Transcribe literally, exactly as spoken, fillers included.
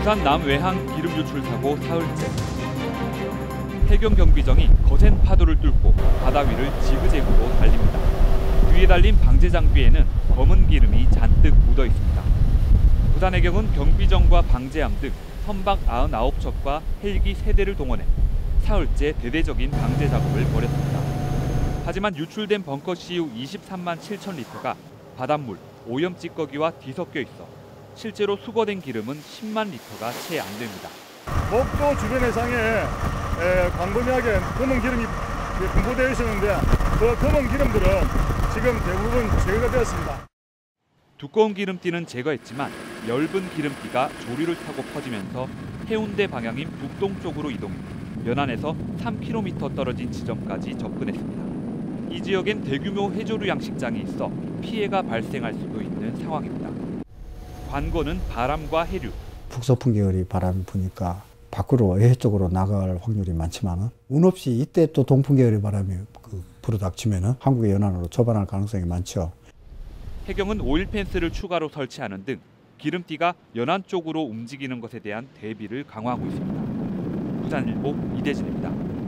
부산 남외항 기름 유출 사고 사흘째. 해경 경비정이 거센 파도를 뚫고 바다 위를 지그재그로 달립니다. 뒤에 달린 방제 장비에는 검은 기름이 잔뜩 묻어 있습니다. 부산해경은 경비정과 방제함 등 선박 구십구 척과 헬기 세 대를 동원해 사흘째 대대적인 방제 작업을 벌였습니다. 하지만 유출된 벙커씨유 이십삼만 칠천 리터가 바닷물, 오염 찌꺼기와 뒤섞여 있어 실제로 수거된 기름은 십만 리터가 채 안 됩니다. 목도 주변 해상에 에, 광범위하게 검은 기름이 분포되어 있었는데 그 검은 기름들은 지금 대부분 제거가 되었습니다. 두꺼운 기름띠는 제거했지만 엷은 기름띠가 조류를 타고 퍼지면서 해운대 방향인 북동쪽으로 이동해 연안에서 삼 킬로미터 떨어진 지점까지 접근했습니다. 이 지역엔 대규모 해조류 양식장이 있어 피해가 발생할 수도 있는 상황입니다. 관건은 바람과 해류. 북서풍 계열이 바람이 부니까 밖으로 해외 쪽으로 나갈 확률이 많지만은 운 없이 이때 또 동풍 계열의 바람이 그 불어닥치면은 한국의 연안으로 접안할 가능성이 많죠. 해경은 오일 펜스를 추가로 설치하는 등 기름띠가 연안 쪽으로 움직이는 것에 대한 대비를 강화하고 있습니다. 부산일보 이대진입니다.